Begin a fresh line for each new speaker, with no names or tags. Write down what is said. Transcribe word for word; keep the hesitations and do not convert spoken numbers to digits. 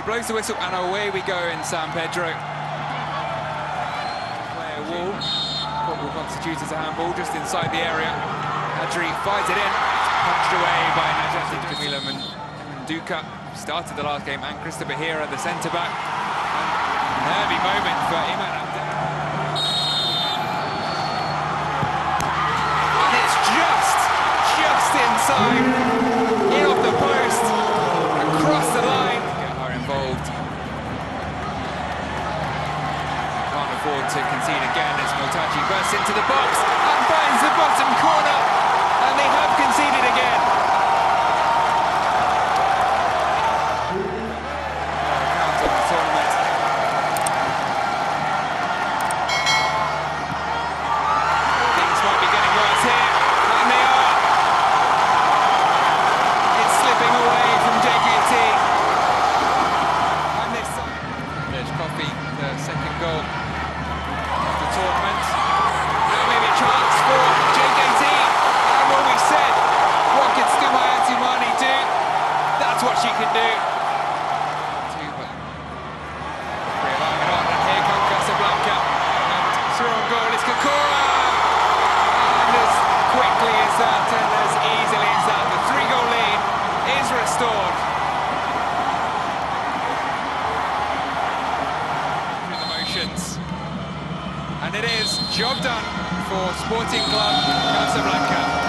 blows the whistle, and away we go in San Pedro. Player wall. What will constitute as a handball just inside the area. Adri fights it in. Punched away by Najati Camila Manduka. Started the last game, and Krista Bahira, the centre-back. Nervy moment for Iman Abdel. And it's just, just inside. In off the post. Across the line. Get her involved. Can't afford to concede again as Multaji bursts into the box and finds the bottom corner. And they have conceded again. Count on the tournament. Things might be getting worse here, and they are. It's slipping away from J K T. And this time, there's Coffee, the second goal of the tournament. Now maybe a chance for J K T. And what we said, what can Stumaya Tumani do? That's what she can do. Relying it on, and here comes Casablanca. And through on goal is Kokora. And as quickly as that, and as easily as that, the three-goal lead is restored. Through the motions. And it is job done for Sporting Club Casablanca.